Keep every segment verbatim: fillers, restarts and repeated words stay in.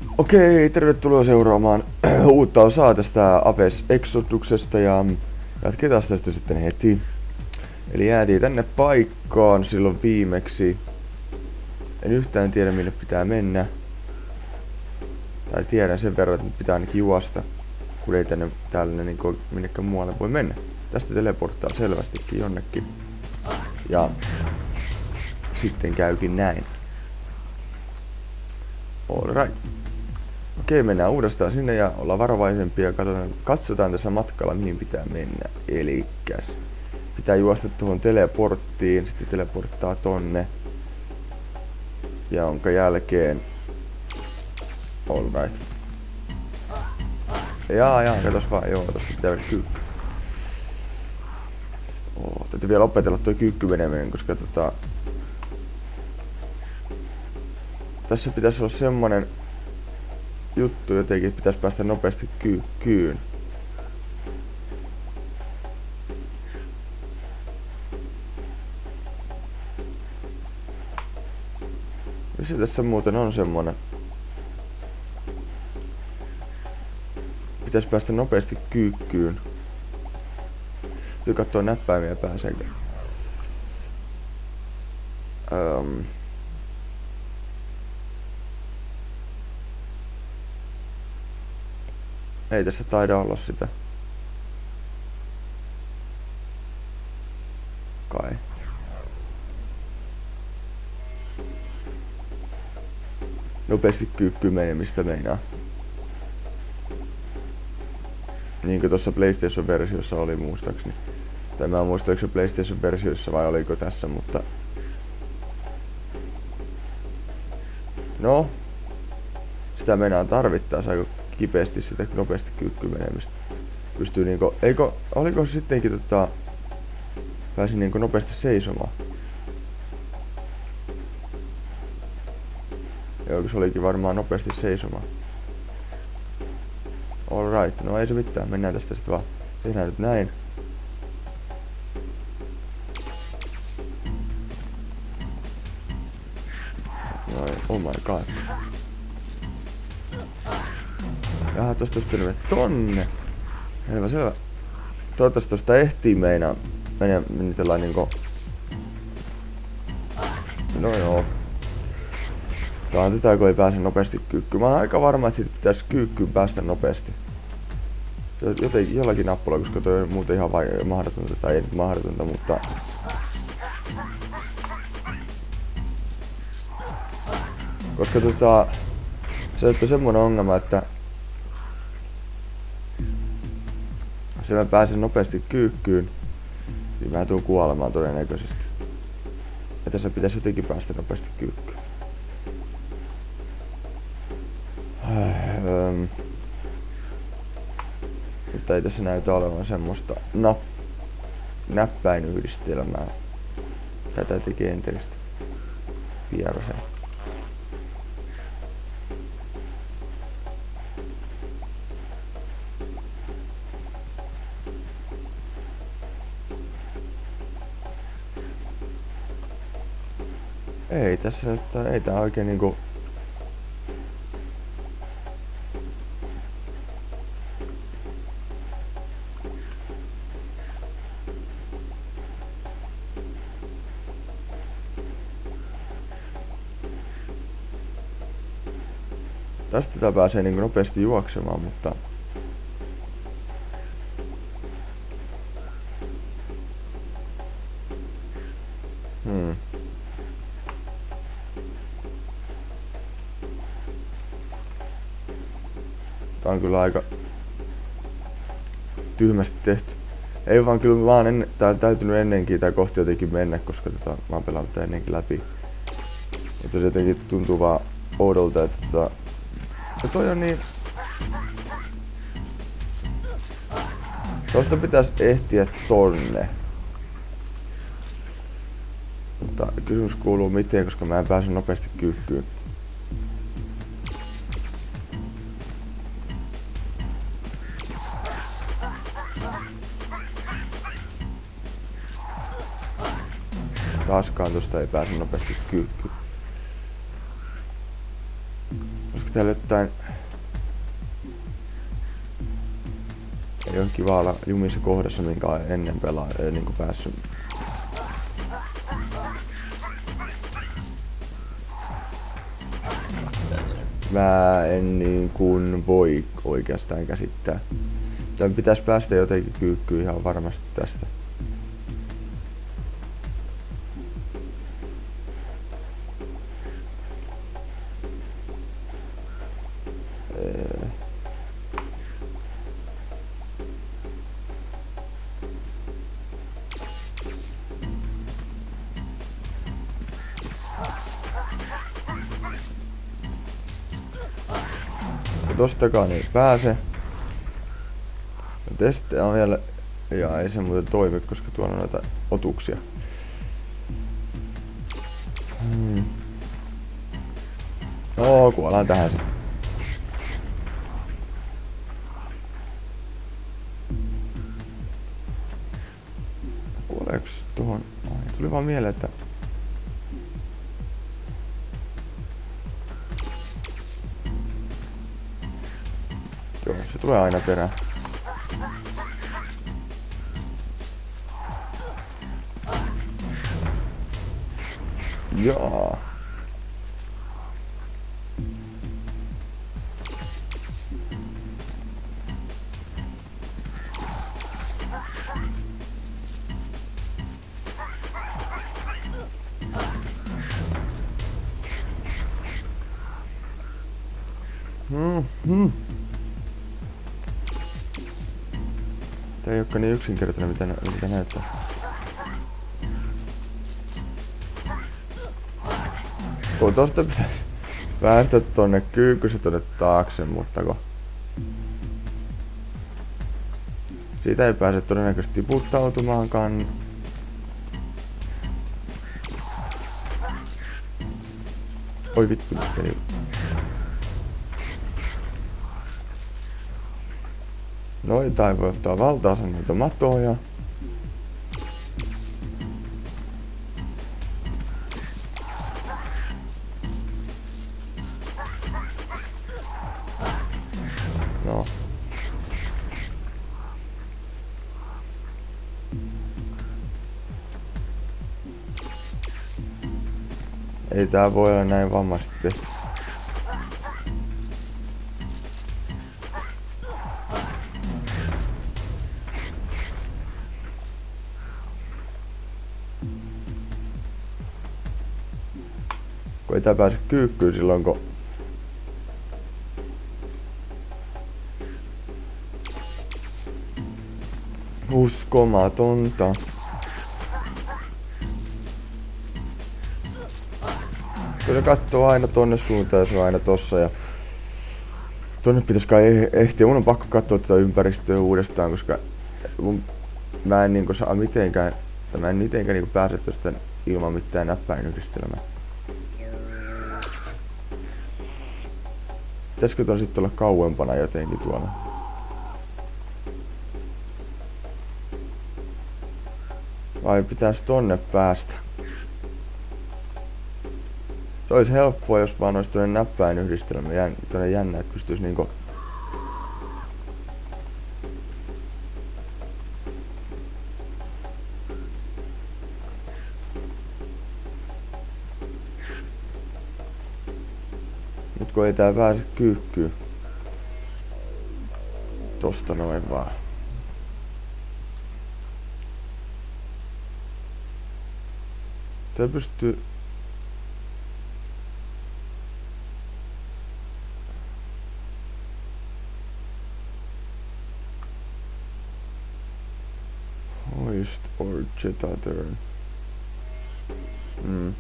Okei, tervetuloa seuraamaan uutta osaa tästä Apex Exoduksesta ja jatketaan tästä sitten heti. Eli jäätiin tänne paikkaan silloin viimeksi. En yhtään tiedä minne pitää mennä. Tai tiedän sen verran, että pitää ainakin juosta, kun ei tänne täällä niin minnekään muualle voi mennä. Tästä teleporttaa selvästikin jonnekin. Ja sitten käykin näin. Alright. Okei, mennään uudestaan sinne ja ollaan varovaisempia ja katsotaan, katsotaan tässä matkalla mihin pitää mennä. Elikkäs pitää juosta tuohon teleporttiin, sitten teleporttaa tonne. Ja jonka jälkeen... Alright. Jaa, jaa, katos vaan, joo, tosta pitää mennä kyykky. Oh, täytyy vielä opetella toi kyykky meneminen, koska tota... Tässä pitäisi olla semmonen juttu jotenkin, että pitäisi päästä nopeasti kyykkyyn. Missä tässä muuten on semmonen? Pitäisi päästä nopeasti kyykkyyn. Täytyy katsoa näppäimiä pääseekö. Um. Ei tässä taida olla sitä. Kai. Nopeasti kyykkyyn menemistä meinaa. Niin kuin tuossa PlayStation-versiossa oli muistaakseni. Tai mä en muista, oliko se PlayStation-versiossa vai oliko tässä, mutta... No. Sitä meinaan tarvittaa, aika kipeästi sitä nopeasti kyykkyyn menemistä. Pystyy niinku... Eikö... Oliko se sittenkin tota... Pääsin niinku nopeasti seisomaan. Joo, se olikin varmaan nopeasti seisomaan. Alright, no ei se mitään, mennään tästä sit vaan. Tehdään nyt näin. Noin, oh my god. Jaha, tosta olisi pitänyt mennä tonne. Selvä, selvä. Toivottavasti tosta ehtii meinaa. Mennä menitellään niinku... No joo. Tää on tätä, kun ei pääse nopeasti kyykkyyn. Mä oon aika varma, että siitä pitäisi kyykkyyn päästä nopeasti. Joten jollakin nappula, koska toi on muuten ihan vai mahdotonta, tai ei nyt mahdotonta, mutta... Koska tota... Se on semmonen ongelma, että... Jos mä pääsen nopeasti kyykkyyn, niin mä tuun kuolemaan todennäköisesti. Ja tässä pitäisi jotenkin päästä nopeasti kyykkyyn. Ähm. Mutta ei tässä näytä olevan semmoista nap näppäinyhdistelmää. Tätä tekee enteristä. Vieraseen. Ei tässä nyt, ei tää oikein niinku... Tästä tää pääsee niinku nopeasti juoksemaan, mutta... Hmm. Tää on kyllä aika... tyhmästi tehty. Ei vaan kyllä vaan ennen... Tää on täytynyt ennenkin tää kohti jotenkin mennä, koska tota, mä oon pelannut tää ennenkin läpi. Että se jotenkin tuntuu vaan oudolta, että tota... Ja toi on niin... Tosta pitäis ehtiä tonne. Mutta kysymys kuuluu miten, koska mä en pääse nopeasti kyykkyyn. Taaskaan tosta ei pääse nopeasti kyykkyyn. täällä jotain... Ei oo kiva olla jumissa kohdassa, minkä on ennen pelaa, ei niinku päässyt. Mä en niin kuin voi oikeastaan käsittää. Tän pitäis päästä jotenkin kyykkyyn ihan varmasti tästä. Tostakaan ei pääse. Testejä on vielä... Ja ei se muuten toimi, koska tuolla on noita otuksia. Hmm. No, kuollaan tähän sitten. Kuoleeks tohon? Ai, tuli vaan mieleen, että... Joo, se tulee aina perään. Jaa. Mm-hmm. Tää ei olekaan niin yksinkertainen mitä, mitä näyttää. Kun tosta pitäis päästä tonne kyykkyssä tonne taakse, mutta kun... Siitä ei pääse todennäköisesti tiputtautumaankaan. Oi vittu, meni. Noita ei voi ottaa valtaosa noita matoja. No. Ei tää voi olla näin vammasti tehty. Kun ei tää pääse kyykkyyn silloin kun... Uskomatonta. Kyllä se kattoo aina tonne suuntaan ja se on aina tossa ja... Tonne pitäis kai ehtiä. Mun on pakko katsoa tätä ympäristöä uudestaan, koska... Mun... Mä en niinku saa mitenkään... Mä en mitenkään niinku pääse tosta ilman mitään näppäinyhdistelmää. Pitäisikö ton sit olla kauempana jotenkin tuolla? Vai pitäis tonne päästä? Se olisi helppoa, jos vaan olisi tonne näppäinyhdistelmä jän, tonne jännä, että pystyis niinku... Mut kun ei tää pääse kyykkyyn. Tosta noin vaan. Tää pystyy... Hoist or Jetta turn. Mm.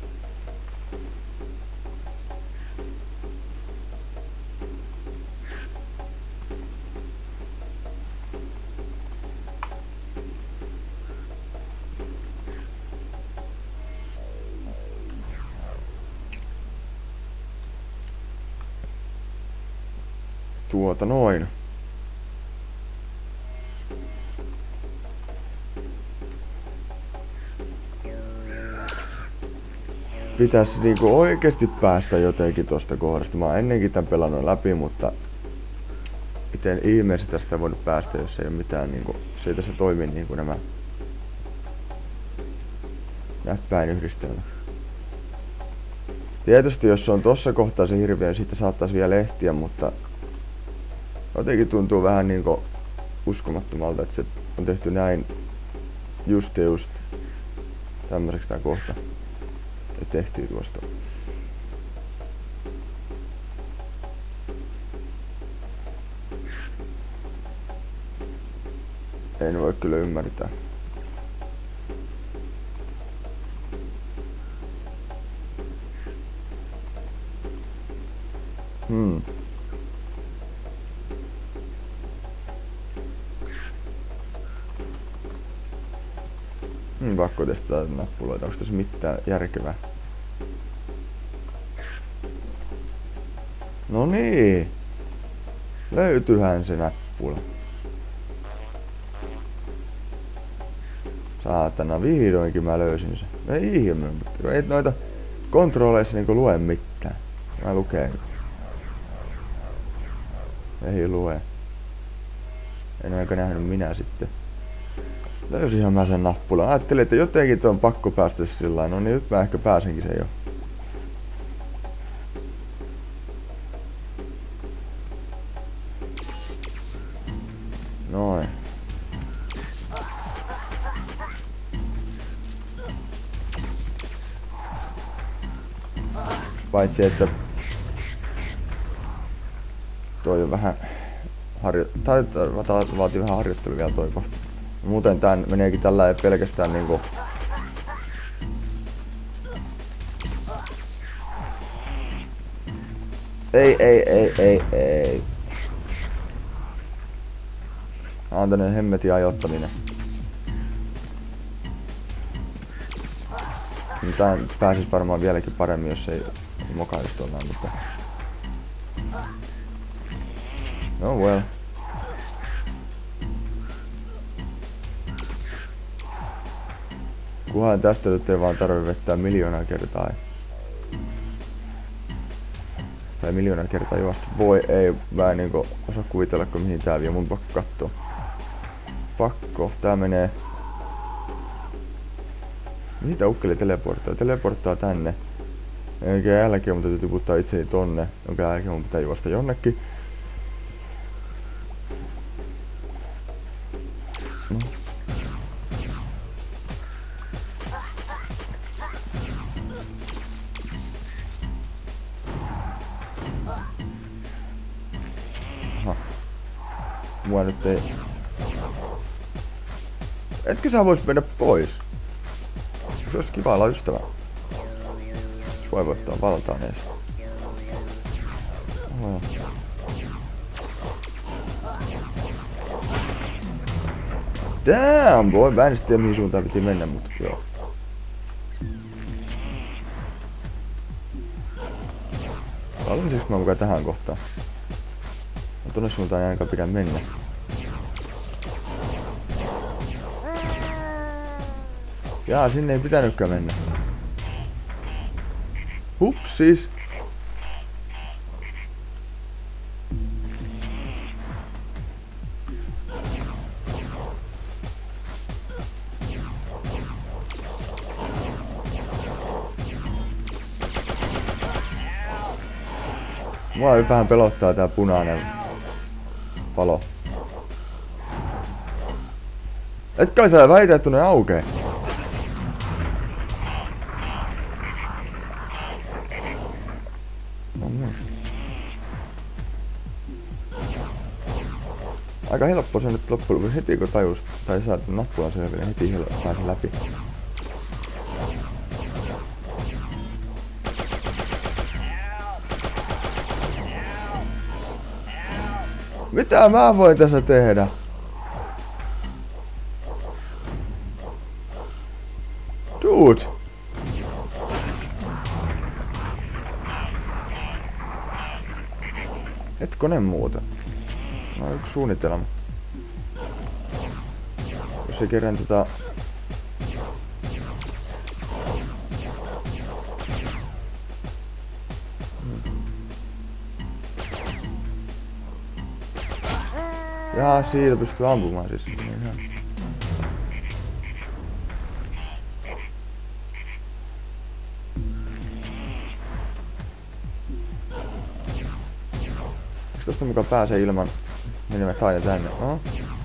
Tuota noin. pitäisi niinku oikeesti päästä jotenkin tosta kohdasta. Mä oon ennenkin tän pelannut läpi, mutta miten ihmeessä tästä voinut päästä, jos ei oo mitään niinku, se ei tässä toimi niinku nämä näppäin yhdistelmät. Tietysti jos se on tossa kohtaa se hirviö, niin siitä saattais vielä ehtiä, mutta jotenkin tuntuu vähän niinku uskomattomalta, että se on tehty näin just ja just tämmöiseksi tää kohta. Ja tehtiin tuosta. En voi kyllä ymmärtää. Hmm. Hmm, pakko testata nappuloita. Onko tässä mitään järkevää? No niin. Löytyyhän se nappula. Saatana, vihdoinkin mä löysin sen. Ei ihme, mutta ei noita kontrolleissa niinku lue mitään. Mä lukee. Ei lue. En aika nähnyt minä sitten. Löysinhän mä sen nappulan. Ajattelin, että jotenkin tuon pakko päästä sillä. No niin, nyt mä ehkä pääsenkin sen jo. Noin. Paitsi että toi on vähän harjo... Tai vaatii vähän harjoittelua vielä toi kohta. Muuten tän meneekin tällä pelkästään niinku... Ei, ei, ei, ei, ei. On tämmönen hemmetin ajoittaminen. Tää pääsis varmaan vieläkin paremmin, jos ei mokailisi tuollaan, mutta... No well. Kunhan tästä nyt ei vaan tarvitse vettää miljoonaa kertaa. Tai miljoonaa kertaa juosta. Voi ei, mä en niinku osaa kuvitella, kun mihin tää vie. Mun pakko kattoo. Pakko, tää menee... Mihin tää ukkeli teleporttaa? Teleporttaa tänne. Jonka jälkeen mun täytyy tiputtaa itseni tonne. Jonka jälkeen mun pitää juosta jonnekin. No. Aha. Mua nyt ei... Etkö sä vois mennä pois? Se olisi kiva olla ystävä. Jos voi voittaa valtaan ees. Oh. Damn boy, mä en sit tiedä mihin suuntaan piti mennä, mutta joo. Valmiiseksi mä mukaan tähän kohtaan. No tonne suuntaan ei ainakaan pidä mennä. Jaa, sinne ei pitänytkään mennä. Hupsis. Mua nyt vähän pelottaa tää punainen palo. Et kai sä väitä, että ne aukee? No niin. Aika helppo se nyt loppujen lopuksi heti kun tajus, tai saat nappulan selville, niin heti pääsen läpi. Mitä mä voin tässä tehdä? Dude! Hetkonen muuta. No yksi suunnitelma. Jos ei kerran tota... Jaa, siitä pystyy ampumaan siis. Ihan. Eiks tosta mukaan pääsee ilman menemät aina tänne? Oho.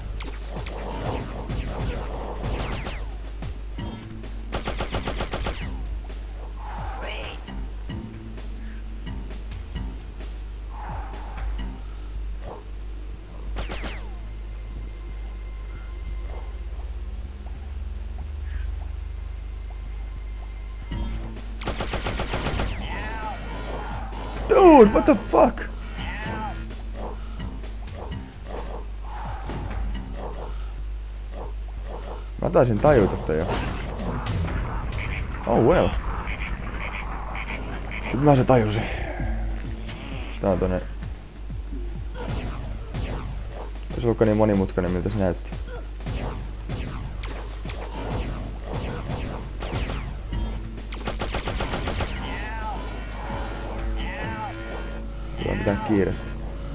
Dude, what the fuck? Mä taisin tajuta tätä jo. Oh well. Nyt mä se tajusin. Tää on tonne... Ei se ollutkaan niin monimutkainen miltä se näytti. Kyllä pitää kiirettä.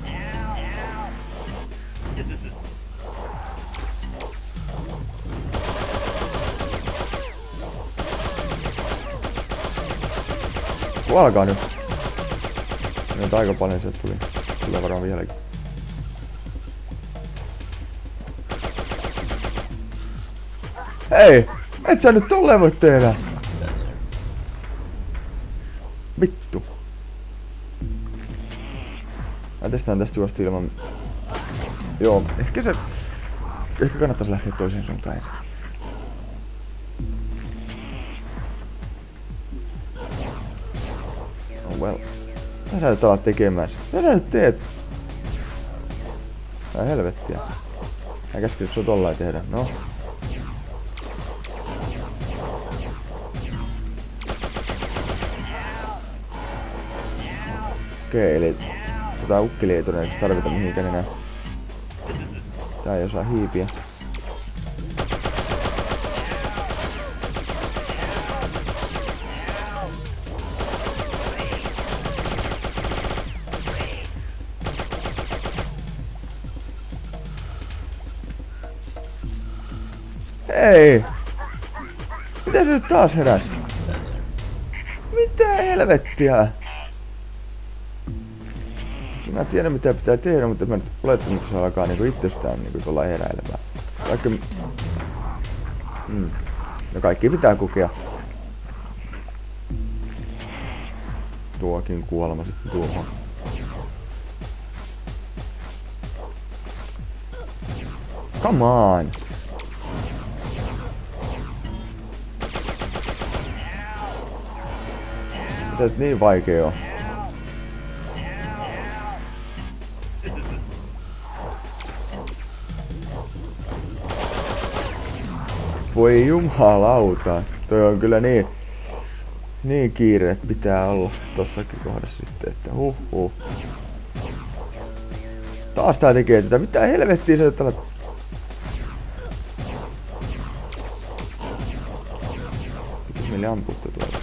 Kuolkaa nyt. Nyt aika paljon sieltä tuli. Tulee varmaan vieläkin. Hei! Et sä nyt tolleen voi tehdä! Vittu. Mä testaan tästä juosta ilman... Joo, ehkä se... Ehkä kannattaisi lähteä toiseen suuntaan ensin. Oh well. Mitä sä nyt alat tekemään? Mitä sä nyt teet? Tää helvettiä. Mä käskin sua tollain tehdä. No. Okei, eli... Tätä ukkeli ei todennäköisesti tarvita mihinkään enää. Tää ei osaa hiipiä. Hei! Mitä se nyt taas heräs? Mitä helvettiä? Mä tiedän mitä pitää tehdä, mutta mä nyt olettanut, että se alkaa niinku itsestään niinku tuolla heräilemään. Vaikka... Mm. No kaikki pitää kokea. Tuokin kuolema sitten tuohon. Come on! Mitä nyt niin vaikea on? Voi jumalauta, toi on kyllä niin, niin kiire, että pitää olla tossakin kohdassa sitten, että huh huh. Taas tää tekee tätä, mitä helvettiä se nyt alat... Pitäis meille amputta tuolta.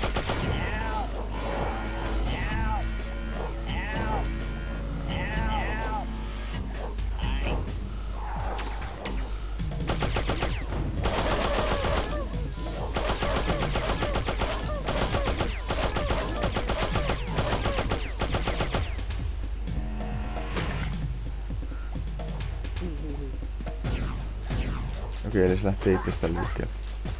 Okei, eli se lähtee itsestään liikkeelle.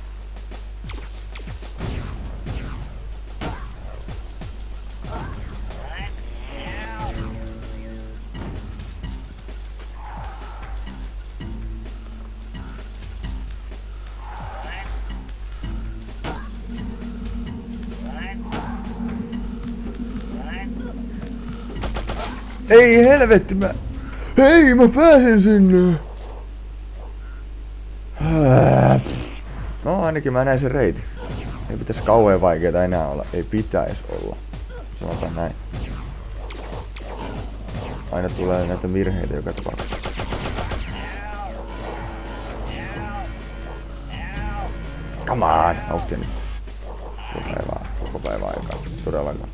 Ei helvetti, mä... Hei, mä pääsen sinne! No ainakin mä näin sen reitin. Ei pitäisi kauhean vaikeeta enää olla. Ei pitäisi olla. Sanotaan näin. Aina tulee näitä virheitä joka tapauksessa. Come on! Vauhtia nyt. Koko päivää. Koko päivää aikaa. Todellakaan.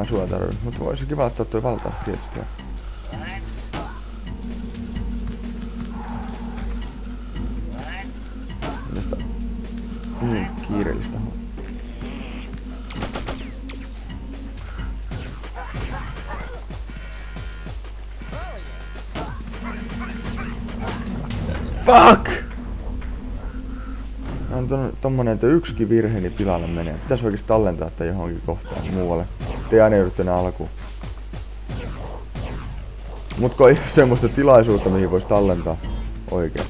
mä sua tarvitsen. Mut voisi kiva ottaa toi valtaus tietysti. Tästä niin kiireellistä hommaa. Fuck! On ton, tommonen, että yksikin virheeni pilalle menee. Pitäis oikeesti tallentaa tää johonkin kohtaan muualle. Ettei aina joudu tänne alkuun. Mut kun ei oo semmoista tilaisuutta, mihin vois tallentaa oikein.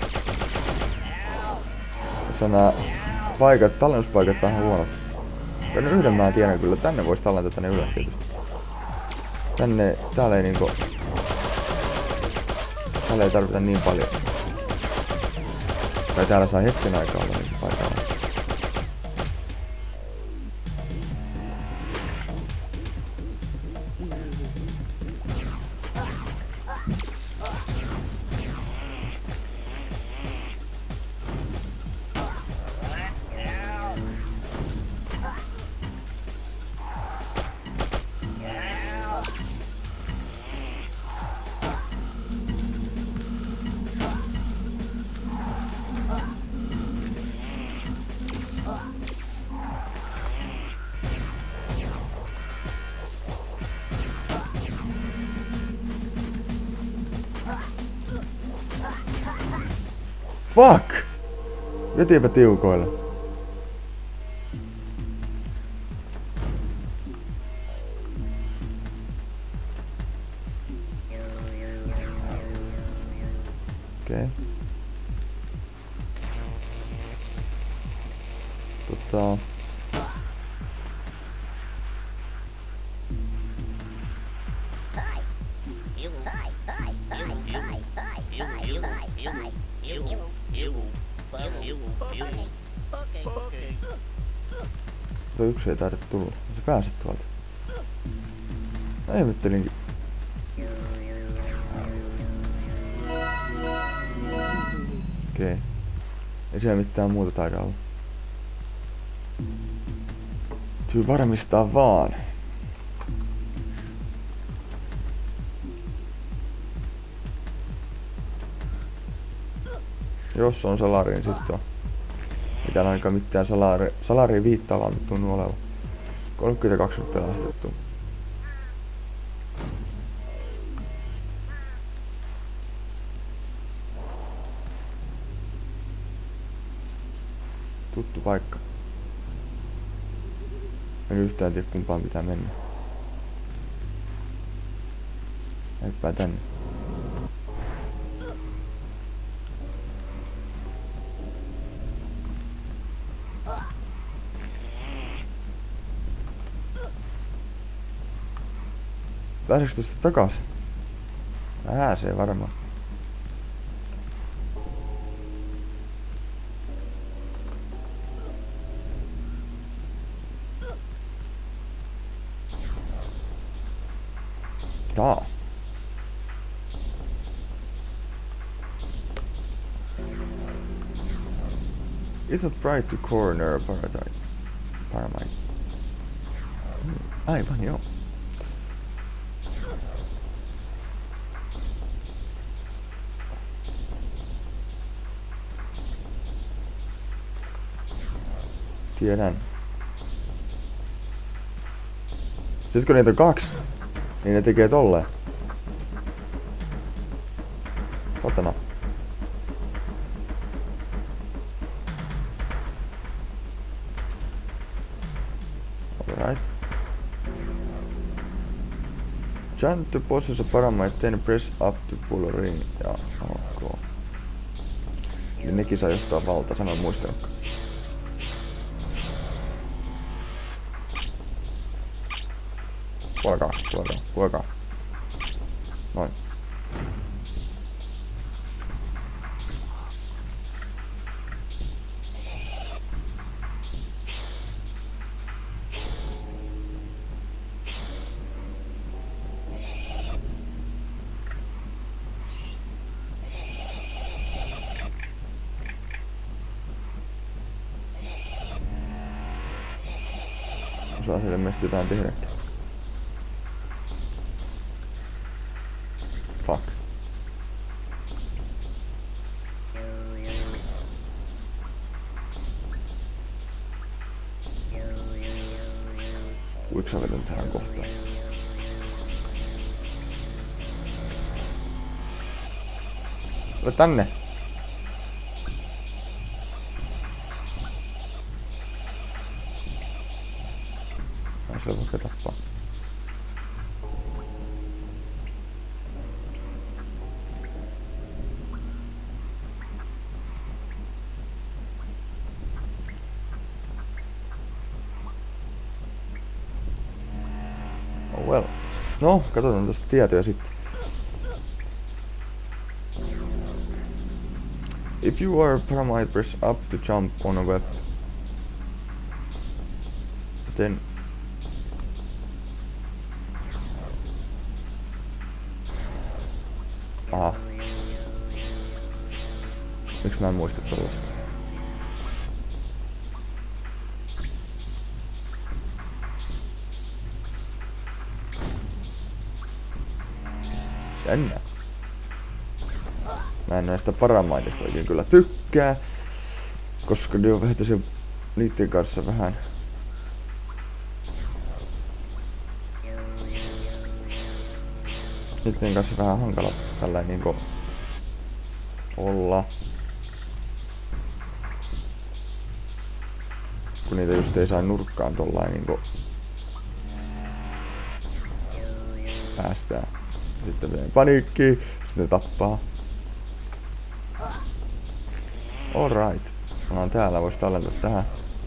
Tässä on nää paikat, tallennuspaikat vähän huonot. Tänne yhden mä tiedän kyllä, tänne vois tallentaa tänne ylös tietysti. Tänne, täällä ei niinku... Täällä ei tarvita niin paljon. Tai täällä saa hetken aikaa olla niinku paikalla. Fuck! Vetinpä tiukoilla. Okei. Okay. Tota... Tuo yksi ei taida tulla. Se pääset tuolta. Mä ihmettelinkin. Okei. Okay. Ei siellä mitään muuta taida olla. Täytyy varmistaa vaan. Jos on salari, niin sitten on. Mitään ainakaan mitään salari, salariin viittaavaa tunnu olevan. kolmekymmentäkaksi pelastettu. Tuttu paikka. En yhtään tiedä kumpaan pitää mennä. Hyppää tänne. Pääseekö tuosta takas? Pääsee varmaan. Jaa. It's not bright to corner paradise. Paramite. Hmm. Aivan joo. Tiedän. Sitten kun niitä on kaksi, niin ne tekee tolleen. Otana. Alright. Jump to possess a paramite, then press up to pull a ring. Ja, ok. Eli nekin saa johtaa valtaa, sanoin muistanutkaan. Kuolkaa, kuolkaa, kuolkaa. Noin. Osaa sille ilmeisesti jotain tehdäkin. quicksavelen tähän kohtaan. Tule tänne! Se on vaikka tappaa. Oh well. No, katsotaan tosta tietoja sitten. If you are paramite, press up to jump on a web. Then aha. Miksi mä en muista tollaista? Jännä. Mä en näistä paramaidista oikein kyllä tykkää, koska ne on vähän niitten kanssa vähän niitten kanssa vähän hankala tällä niinku olla, kun niitä just ei saa nurkkaan tollain niinku päästää. Sitten menee paniikkiin, sitten ne tappaa. Alright. Ollaan täällä, vois tallentaa tähän.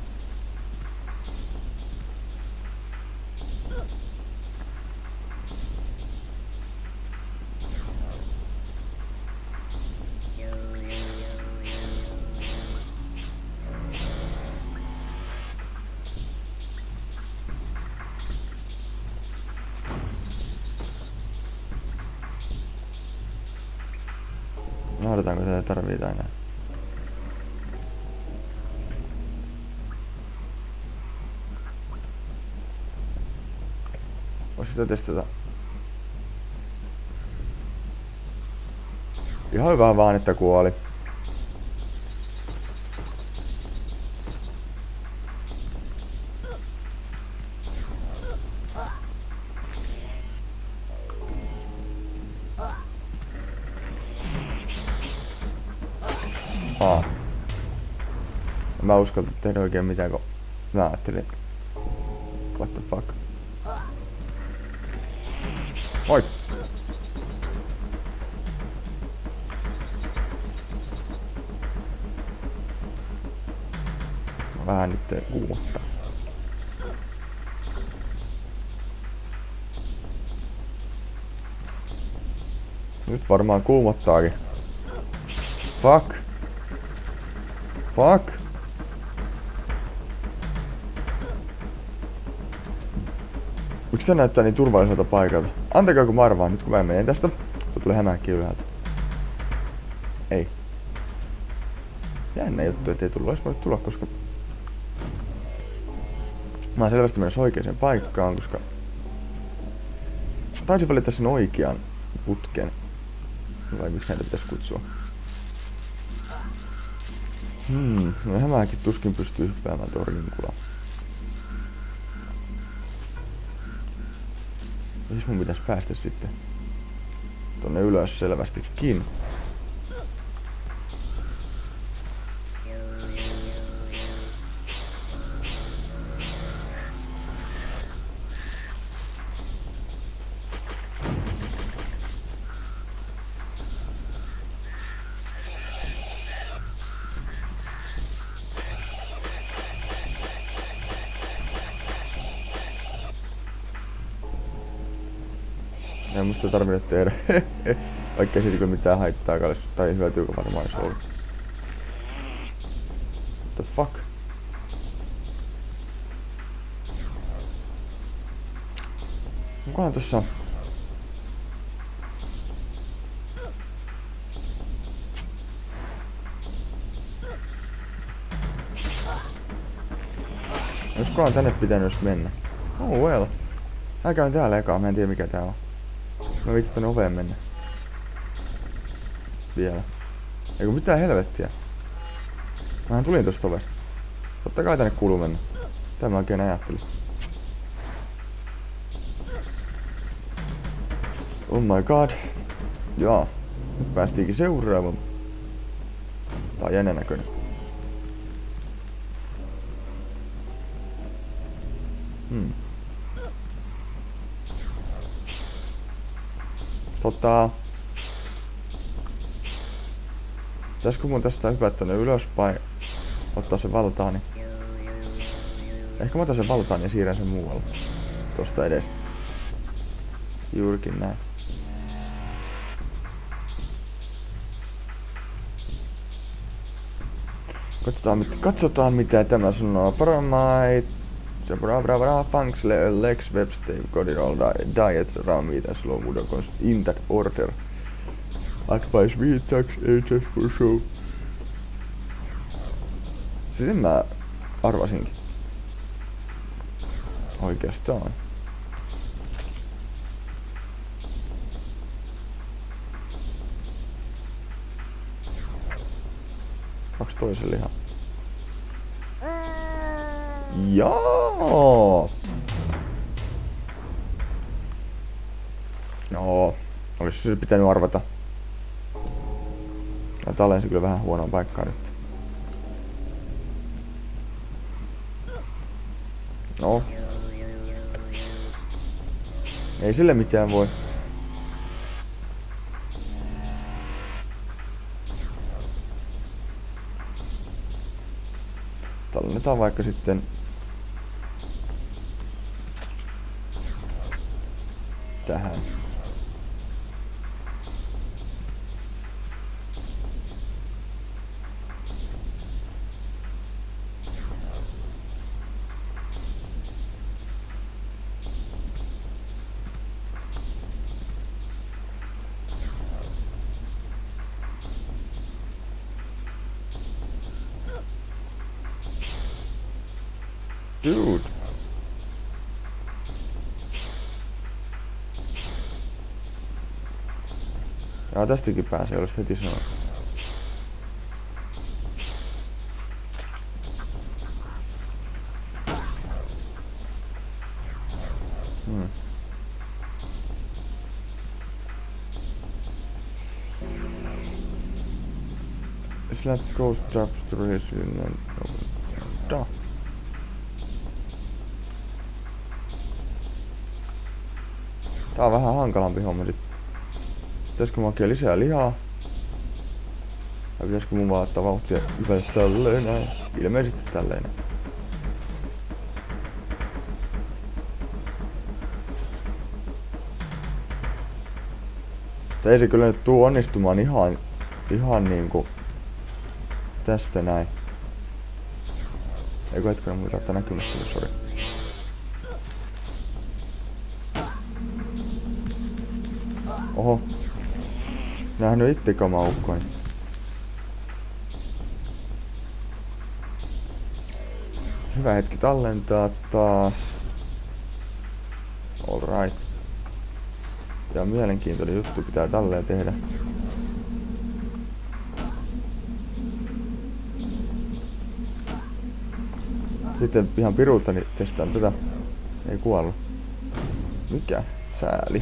Nahdataanko tätä tarvitaan enää? Vois sitä testata. Ihan hyvä vaan, että kuoli. Aa. En mä uskalta tehdä oikein mitään, kun mä ajattelin, että what the fuck. Moi! Mä vähän nyt kuumottaa. Nyt varmaan kuumottaakin. Fuck! Fuck! Miksi tää näyttää niin turvalliselta paikalta? Antakaa kun mä arvaan nyt kun mä menen tästä. Tuo tulee hämähäkkiä ylhäältä. Ei. Jännä juttu, ettei tullut edes voi tulla, koska mä oon selvästi menossa oikeaan paikkaan, koska taisin valita sen oikean putken. Vai miksi näitä pitäisi kutsua? Hmm, no hämähäkin tuskin pystyy hyppäämään tuon rinkulaan. Siis mun pitäisi päästä sitten tonne ylös selvästikin. Ei musta tarvinnut tehdä. Vaikka ei siitä mitään haittaa tai hyötyykö varmaan se ollut. What the fuck? Onkohan tossa olisikohan tänne pitänyt just mennä? Oh well. Mä käyn täällä ekaa, mä en tiedä mikä tää on. Mä viitsin tonne oveen mennä. Vielä. Eiku mitään helvettiä. Mähän tulin tosta ovesta. Totta kai tänne kuuluu mennä. Tää mä oikein ajattelin. Oh my god. Joo. Nyt päästiinkin seuraavaan. Tää on jännän näköinen. Hmm. Tota... Pitäisikö mun tästä hypätä tonne ylöspäin? Ottaa se valtaani. Ehkä mä otan sen valtaani ja siirrän sen muualle. Tosta edestä. Juurikin näin. Katsotaan, mit, katsotaan mitä tämä sanoo. Paramite. Se bra bra bra funks legs web stave got all diet around meat and slow mood of in that order. Advice me tax agents for show. Sitten mä arvasinkin. Oikeastaan. Kaksi toisen lihaa. Joo. Joo. Olisi se pitänyt arvata. Tää olensi kyllä vähän huonoa paikkaa nyt. No. Ei sille mitään voi. Tallennetaan vaikka sitten tähän. Dude. Jaa, tästäkin pääsee, olisi heti sanoa. Hmm. Slap goes drops to raise you and da. Tää on vähän hankalampi homma sit. Pitäisikö mun hakea lisää lihaa? Vai pitäisikö mun vaan ottaa vauhtia hypätä tälleen näin? Ilmeisesti tälleen näin. Mutta ei se kyllä nyt tuu onnistumaan ihan, ihan niinku tästä näin. Eikö hetkinen muuta ottaa näkymässä, sori. Oho. Nähnyt itse kamaukkoin. Hyvä hetki tallentaa taas. Alright. Ja mielenkiintoinen juttu pitää tälleen tehdä. Sitten ihan piruutta niin testaan tätä. Ei kuollut. Mikä? Sääli.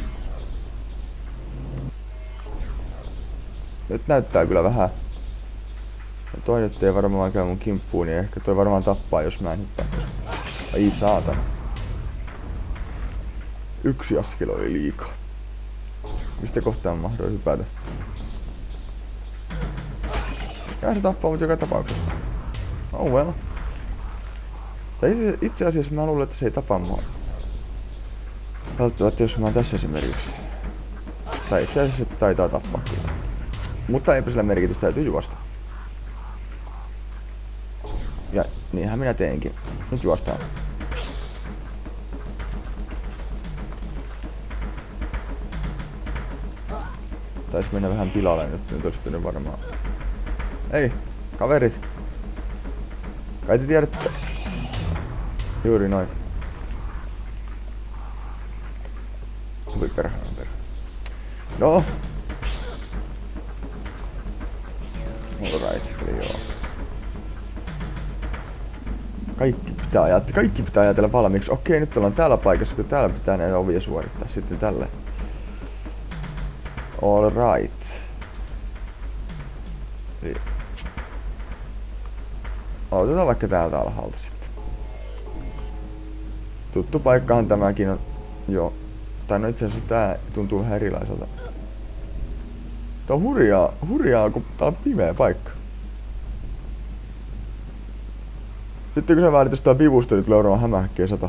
Nyt näyttää kyllä vähän. Ja toi nyt ei varmaan käy mun kimppuun, niin ehkä toi varmaan tappaa, jos mä en hyppää. Ai saatana. Yksi askel oli liikaa. Mistä kohtaan mahdoin hypätä? Ja se tappaa mut joka tapauksessa. Oh well. Itse, itse asiassa mä luulen, että se ei tapa mua. Välttämättä jos mä oon tässä esimerkiksi. Tai itse asiassa se taitaa tappaa kyllä. Mutta eipä sillä merkitys, täytyy juosta. Ja niinhän minä teenkin. Nyt juostaan. Taisi mennä vähän pilalle nyt, nyt olisi pitänyt varmaan. Ei, kaverit. Kai te tiedätte. Juuri noin. Voi perhana perhana. No. Alright, eli joo. Kaikki pitää ajatella, kaikki pitää ajatella valmiiksi. Okei, nyt ollaan täällä paikassa, kun täällä pitää näitä ovia suorittaa. Sitten tälle. All right. Eli aloitetaan vaikka täältä alhaalta sitten. Tuttu paikkahan tämäkin on jo. Tai no itse asiassa tää tuntuu vähän erilaiselta. Tää on hurjaa, hurjaa kun tää on pimeä paikka. Sitten kun sä väärit jostain vivusta, niin tulee varmaan hämähäkkiä sata.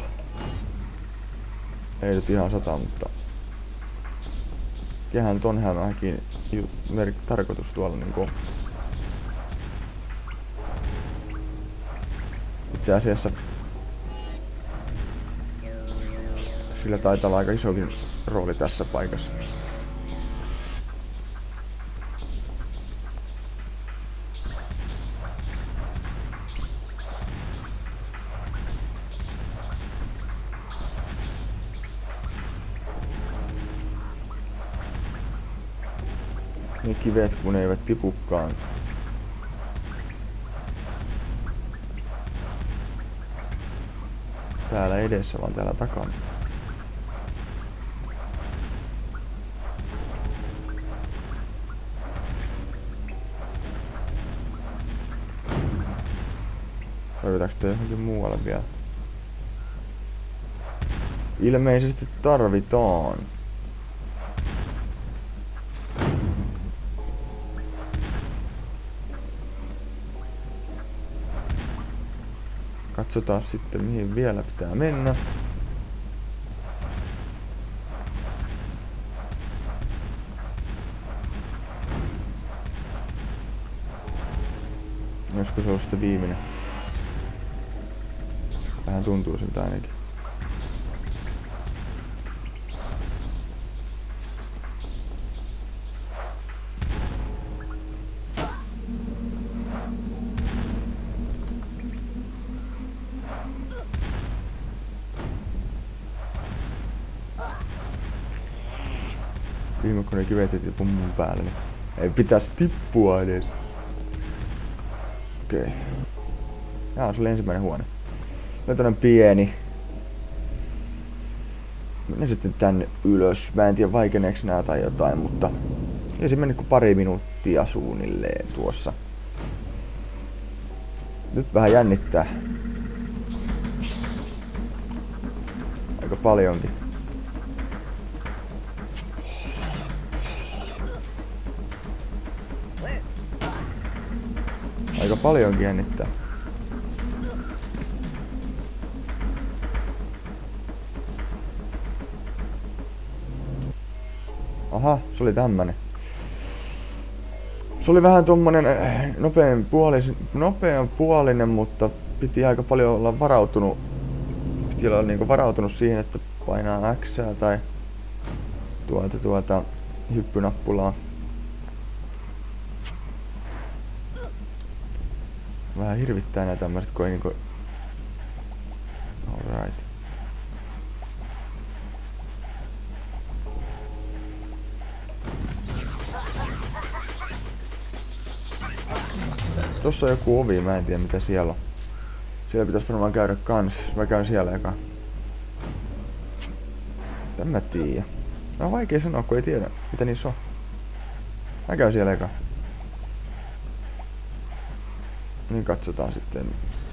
Ei nyt ihan sata, mutta kehän ton hämähäkin tarkoitus tuolla niinku. Itse asiassa sillä taitaa olla aika isokin rooli tässä paikassa. Ne kivet kun eivät tipukaan. Täällä edessä, vaan täällä takana. Tarvitaanko sitä johonkin muualle vielä? Ilmeisesti tarvitaan. Katsotaan sitten mihin vielä pitää mennä. Josko se on sitten viimeinen. Vähän tuntuu siltä ainakin. Viime kun ne kivet ei tipu mun päälle, niin ei pitäisi tippua edes. Okei. Okay. Jaa, se oli ensimmäinen huone. Nyt on pieni. Mennään sitten tänne ylös. Mä en tiedä vaikeneeko nää tai jotain, mutta ei se mennyt kuin pari minuuttia suunnilleen tuossa. Nyt vähän jännittää. Aika paljonkin. Aika paljonkin jännittää. Aha, se oli tämmönen. Se oli vähän tommonen nopean puolinen, nopean puolinen, mutta piti aika paljon olla varautunut. Piti olla niinku varautunut siihen, että painaa X tai tuota tuota hyppynappulaa. Vähän hirvittää nää tämmöset, kun ei niinku. Alright. Tossa on joku ovi, mä en tiedä mitä siellä on. Siellä pitäis varmaan käydä kans, jos mä käyn siellä eka. En mä tiedä. On vaikea sanoa, kun ei tiedä mitä niissä on. Mä käyn siellä eka. Niin katsotaan sitten.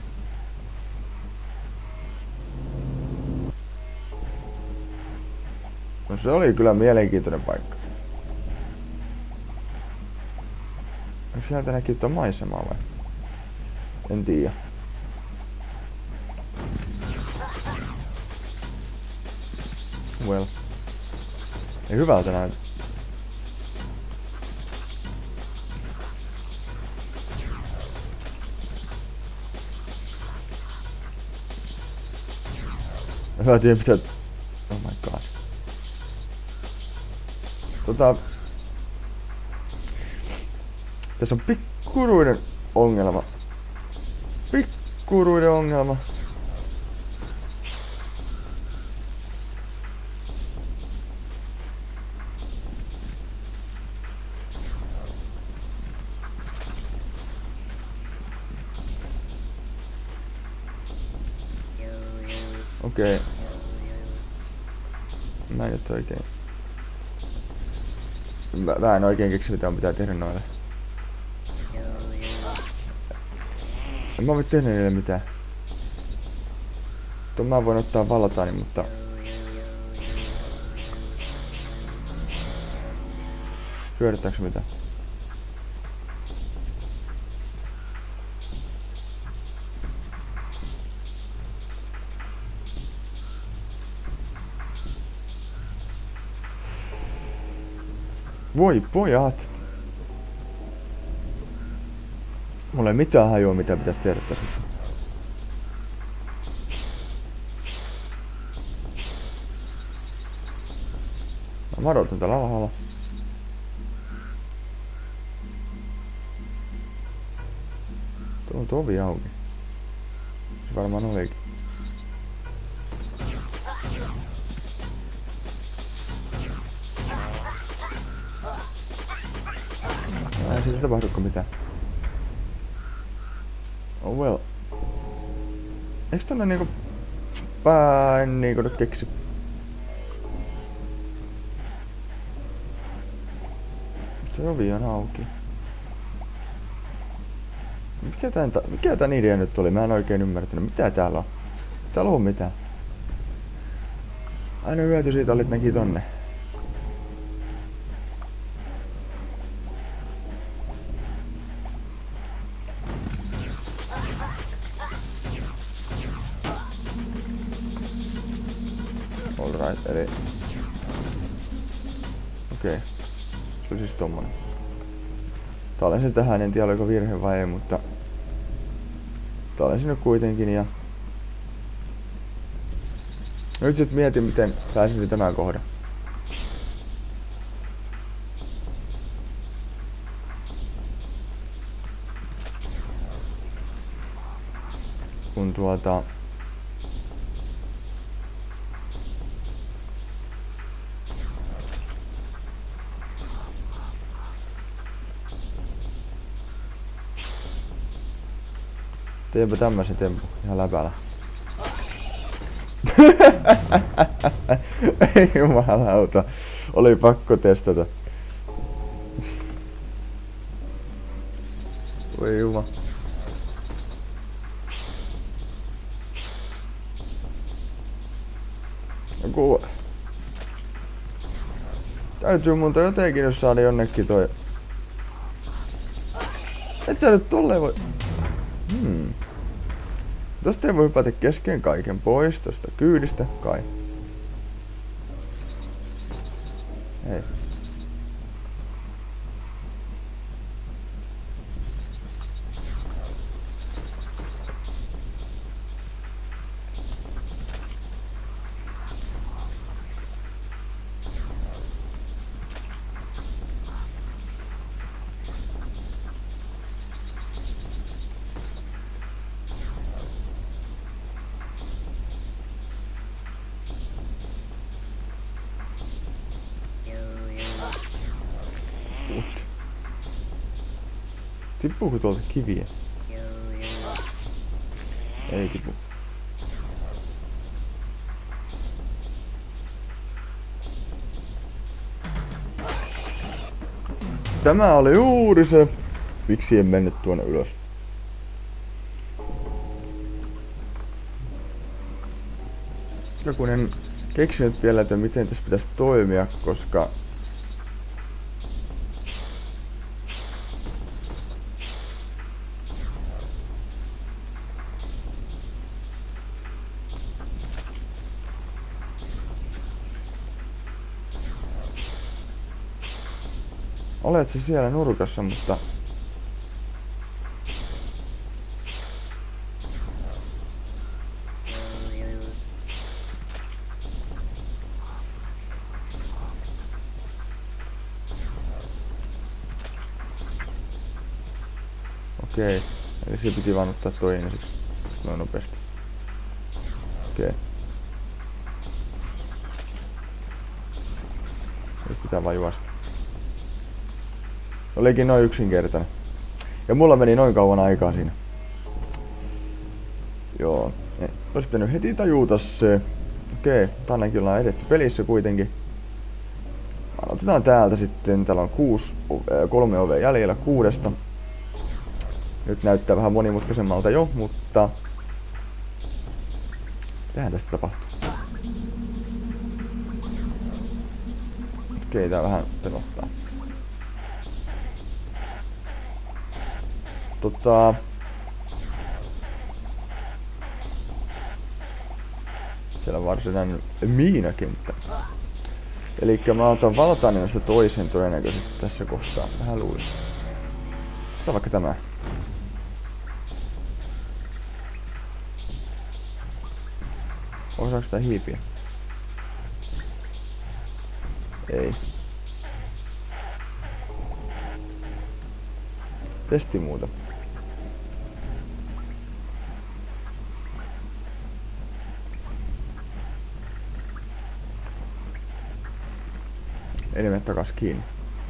No se oli kyllä mielenkiintoinen paikka. Onko sieltä näki tuon maisemaa vai? En tiedä. Well. Ei hyvältä näytä. Mä tiedän mitä. Oh my god. Tota. Tässä on pikkuruinen ongelma. Pikkuruinen ongelma. Okei. Okay. Mä en nyt oikein. Mä, mä en oikein keksi mitä on pitää tehdä noille. En mä voi tehdä niille mitään. Tuon mä voin ottaa valtaani, mutta... Hyödyttääkö mitään? Voi pojat! Mulla ei mitään hajua mitä pitäisi tehdä tässä. Mä varoitan täällä alhaalla. Tuo on tovi auki. Se varmaan olikin. Ei siitä tapahdukaan mitään. Oh well. Eiks tonne niinku... Päin niinku nyt keksi? Se ovi on auki. Mikä tän, mikä tän idea nyt oli? Mä en oikein ymmärtänyt. Mitä täällä on? Täällä on mitään. Aina hyöty siitä oli, että näki tonne. Alright, eli... Okei. Okay. Se oli siis tommonen. Täällä sen tähän, en tiedä oliko virhe vai ei, mutta... Täällä sinne kuitenkin ja... Nyt sit mietin miten pääsin tämän kohdan. Kun tuota... Teepä tämmösen tempu, ihan läpäällä. Ei jumalauta, oli pakko testata. Voi juma. Joku... Täytyy multa jotenkin jos saada jonnekin toi... Et sä nyt tolleen voi... Hmm. Tosta ei voi hypätä kesken kaiken pois tosta kyydistä, kai. Ei. Tippuuko tuolta kiviä? Ei tipu. Tämä oli juuri se. Miksi en mennyt tuonne ylös? Joku en keksinyt vielä, että miten tässä pitäisi toimia, koska olet se siellä nurkassa, mutta... Okei, eli se piti vaan ottaa toi ensiksi. Noin nopeasti. Okei. Nyt pitää vaan juosta. Olikin noin yksinkertainen. Ja mulla meni noin kauan aikaa siinä. Joo. Olisi pitänyt heti tajuta se. Okei, tännekin ollaan edetty pelissä kuitenkin. Mä Otetaan täältä sitten, täällä on kuusi, kolme ovea jäljellä kuudesta. Nyt näyttää vähän monimutkaisemmalta jo, mutta mitähän tästä tapahtuu? Okei, tää vähän pelottaa. Tota... Siellä on varsinainen miinakenttä. Elikkä mä otan valtaanimesta toisen todennäköisesti tässä kohtaa. Vähän luulin. Otetaan vaikka tämä. Osaako sitä hiipiä? Ei. Testi muuta. Eli mene takas kiinni.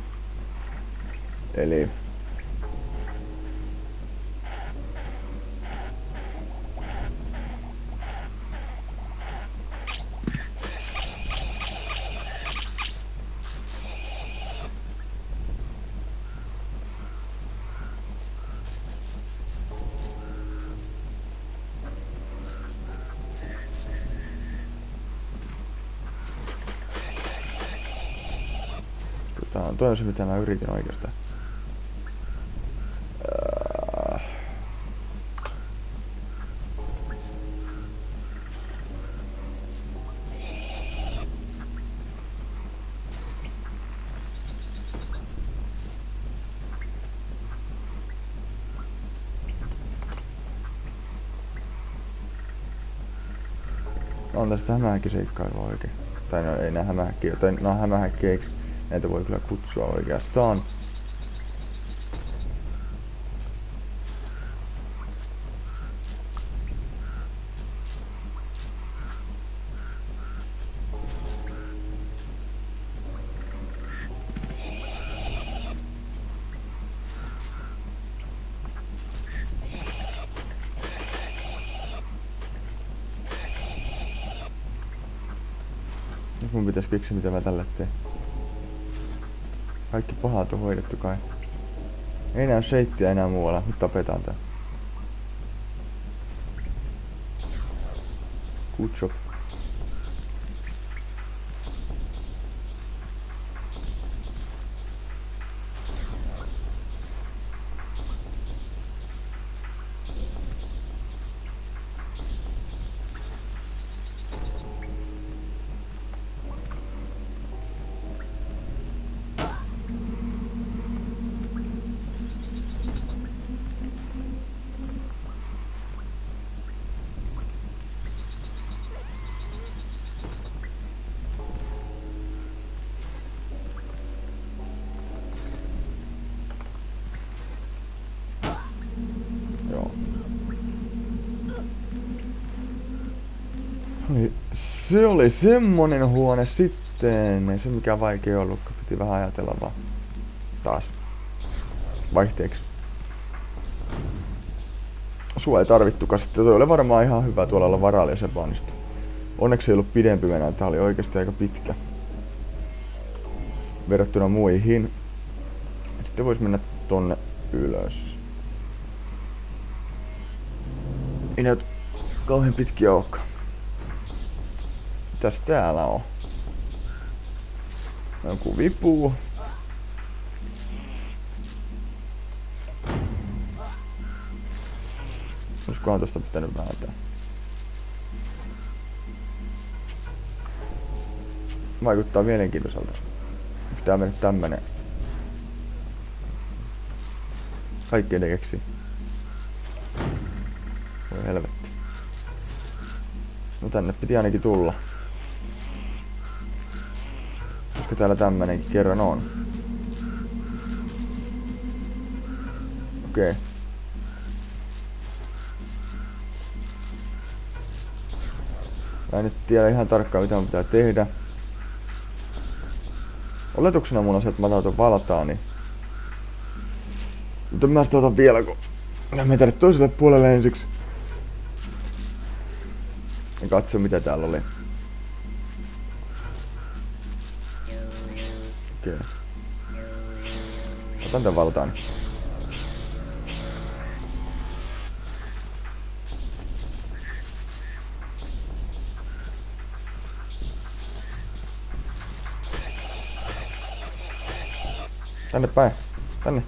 Eli... Tää on toi on se, mitä mä yritin oikeastaan. Äh. On tästä hämähäkkiseikkailu oikein. Tai no ei nää hämähäkkiä, tai no hämähäkkeiksi. Näitä voi kyllä kutsua oikeastaan. Nyt mun pitäis keksiä mitä mä tällä teen. Kaikki pahat on hoidettu kai. Ei näy seittiä enää muualla. Nyt tapetaan tää. Good job. Se oli semmonen huone sitten. Ei se mikään vaikea ollut, piti vähän ajatella vaan. Taas. Vaihteeksi. Sua ei tarvittukaan sitten. Toi oli varmaan ihan hyvä tuolla olla varallisen vannistu. Onneksi ei ollut pidempi mennä. Tää oli oikeesti aika pitkä. Verrattuna muihin. Sitten vois mennä tonne ylös. Ei näytä kauhean pitkiä olekaan. Mitäs täällä on? Joku vipu. Olisikohan tosta pitänyt vääntää? Vaikuttaa mielenkiintoiselta. Pitää mennä tämmönen. Kaikkea ne keksii. Voi helvetti. No tänne piti ainakin tulla. Koska täällä tämmönenkin kerran on. Okei. Okay. Mä en nyt tiedä ihan tarkkaan mitä mun pitää tehdä. Oletuksena mulla on se, että mä otan tuon valtaani. Mutta mä sitä otan vielä, kun mä tänne toiselle puolelle ensiksi. Ja katso mitä täällä oli. Okei. Otan tän valtaan. Tänne päin. Tänne.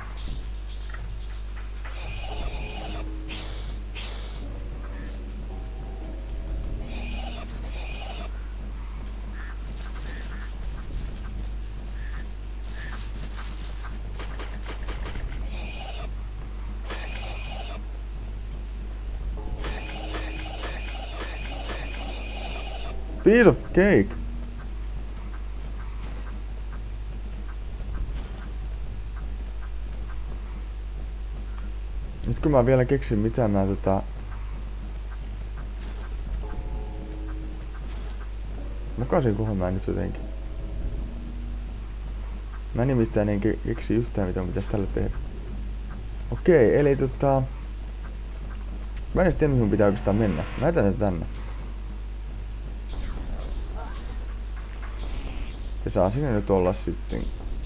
Piece of cake. Nyt kun mä vielä keksin mitä mä tota... Mokasin kohan mä nyt jotenkin. Mä nimittäin en ke keksi yhtään mitä pitäis tällä tehdä. Okei, eli tota... Mä en edes tiedä mihin pitää oikeastaan mennä. Mä jätän tänne. Ja saa sinne nyt olla sitten.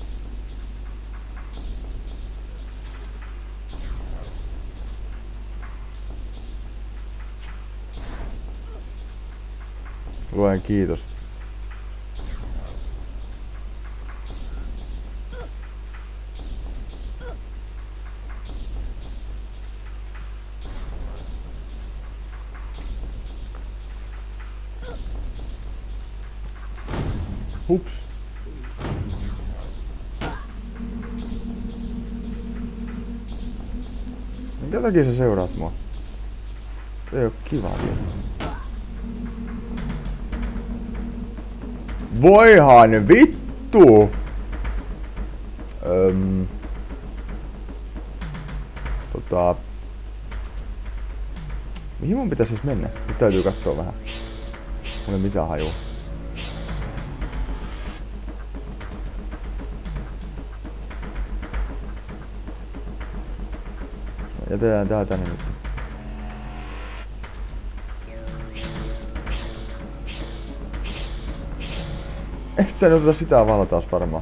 Luen kiitos. Hups. Minkä takia sä seuraat mua? Ei oo kivaa vielä. Voihan vittu! Öm. Tota... Mihin mun pitäis siis mennä? Nyt täytyy kattoo vähän. Mulla ei mitään hajua. Jätetään tää tänne nyt. Et sä nyt ota sitä valtaa taas varmaan.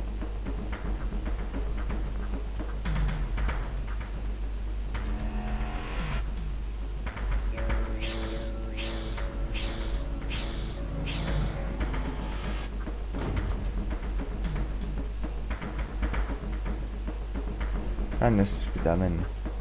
Tänne siis pitää mennä.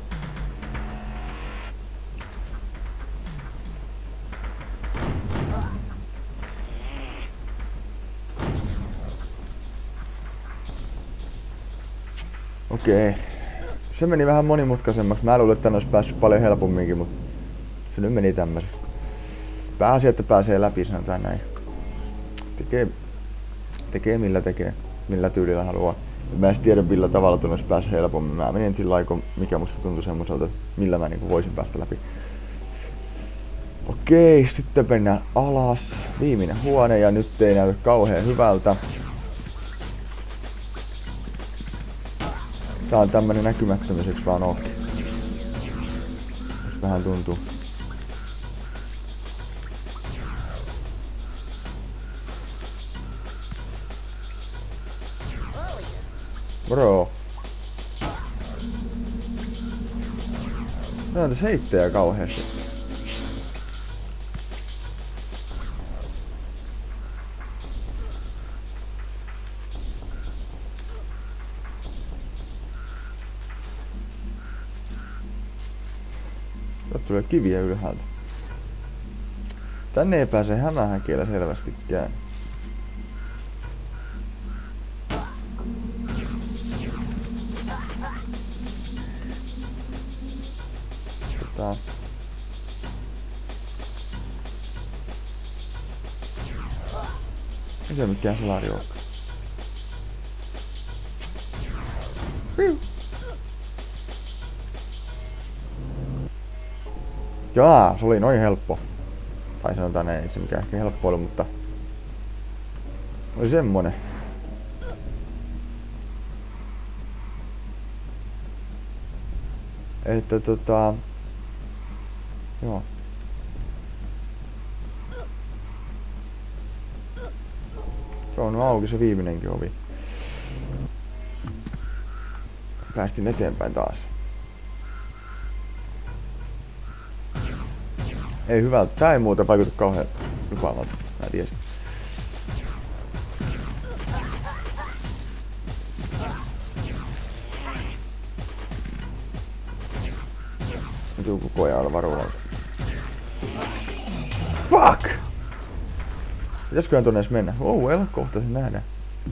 Okei. Se meni vähän monimutkaisemmaksi. Mä luulen, että tän olisi päässyt paljon helpomminkin, mutta se nyt meni tämmöiseksi. Pääasia, että pääsee läpi, sanotaan näin. Tekee, tekee millä tekee, millä tyylillä haluaa. Mä en tiedä millä tavalla tuonne olisi päässyt helpommin. Mä menin sillä lailla, mikä musta tuntui semmoiselta, millä mä niinku voisin päästä läpi. Okei, sitten mennään alas. Viimeinen huone ja nyt ei näytä kauhean hyvältä. Tää on tämmönen näkymättömiseksi vaan ohki. Jos vähän tuntuu. Bro. Näitä seittejä kauheasti. Täältä tulee kiviä ylhäältä. Tänne ei pääse hämähäkillä selvästikään. Tota. Ei se mikään salari olekaan. Jaa, se oli noin helppo. Tai sanotaan näin, ei se mikään ehkä helppo ollut, mutta oli semmonen. Että tota... Joo. Se on auki se viimeinenkin ovi. päästiin eteenpäin taas. Ei hyvältä. Tää ei muuten vaikuta kauhean lupaavalta. Mä tiesin. Nyt joku koja olla varuilla. Fuck! Pitäisköhän tonne edes mennä? Oh well, kohta se nähdään.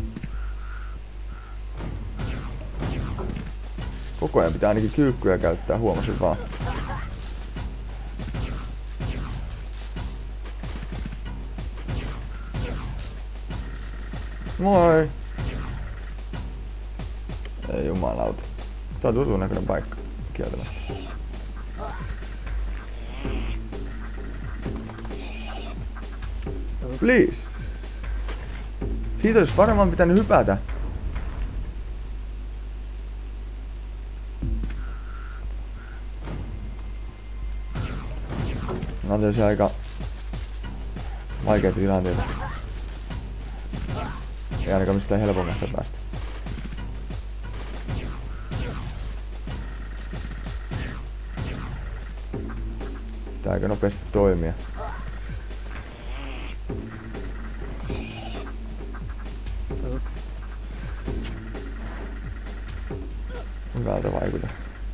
Koko ajan pitää ainakin kyykkyä käyttää, huomasin vaan. Moi! Ei jumalauta. Tää on tutun näköinen paikka. Kieltämättä. Please! Siitä olisi varmaan pitänyt hypätä. On tietysti aika vaikeita tilanteita. Ei ainakaan mistään helpommasta päästä. Pitääkö nopeasti toimia? Oops. Hyvältä vaikuta.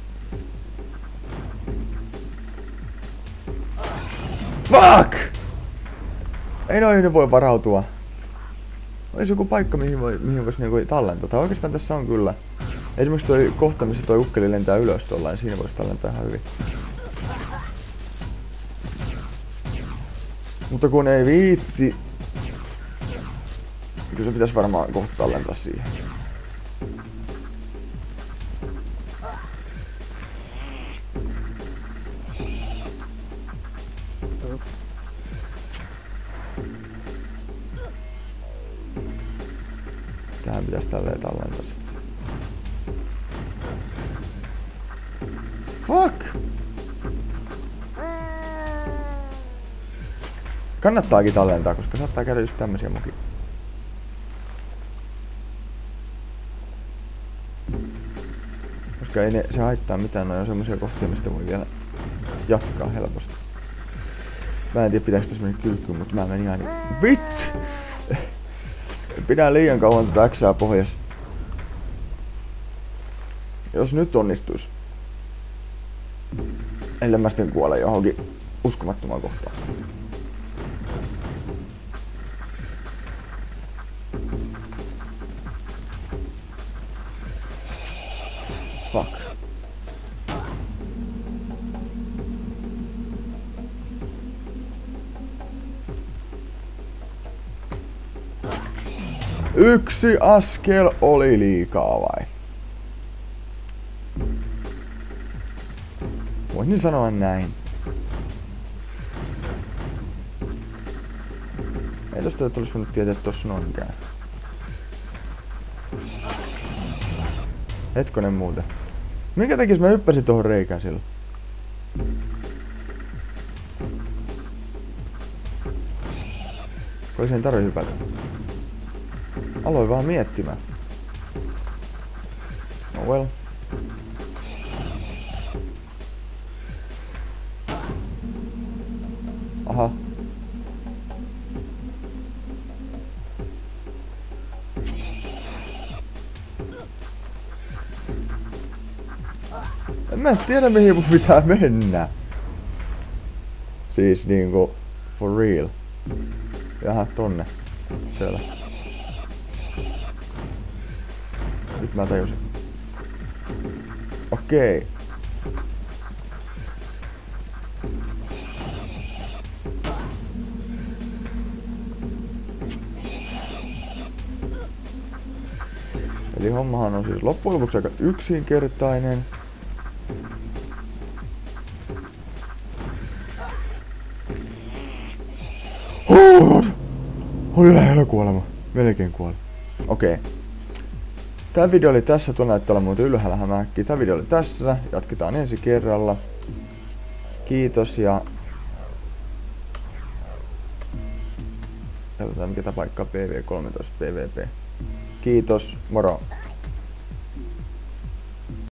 Fuck! Ei noin voi varautua. Olisi joku paikka, mihin, voi, mihin voisi niinku tallentaa. Tai oikeastaan tässä on kyllä. Esimerkiksi toi kohta, missä toi ukkeli lentää ylös tuolla, niin siinä voisi tallentaa ihan hyvin. Mutta kun ei viitsi. Kyllä se pitäisi varmaan kohta tallentaa siihen. Oops. Tähän pitäisi tälleen tallentaa sitten. Fuck! Kannattaakin tallentaa, koska saattaa käydä just tämmösiä mokia. Koska ei ne, se haittaa mitään, noin on semmosia kohtia, mistä voi vielä jatkaa helposti. Mä en tiedä pitääkö tässä mennä kylkkyyn, mutta mä menin ihan niin... Vitsi! Pidän liian kauan tätä Xää pohjassa. Jos nyt onnistuis. Ellei mä sitten kuole johonkin uskomattomaan kohtaan. Fuck. Yksi askel oli liikaa vai? Voisin sanoa näin. Ei tosta nyt olisi voinut tietää, että tossa noinkään. Hetkonen muuten. Minkä tekis mä hyppäsin tohon reikään silloin? Kois ei tarvi hypätä. Aloin vaan miettimään. Oh well. Aha. En mä tiedä mihin mun pitää mennä. Siis niinku for real. Jaha, tonne. Selvä. Nyt mä tajusin. Okei. Eli hommahan on siis loppujen lopuksi aika yksinkertainen. Huh! Oli lähellä kuolema. Melkein kuoli. Okei. Okay. Tää video oli tässä, tuo näyttää olla muuten ylhäällä hämähäkkiä. Tää video oli tässä, jatketaan ensi kerralla. Kiitos ja... Katsotaan mikä tää paikka on, P V kolmetoista P V P. Kiitos, moro!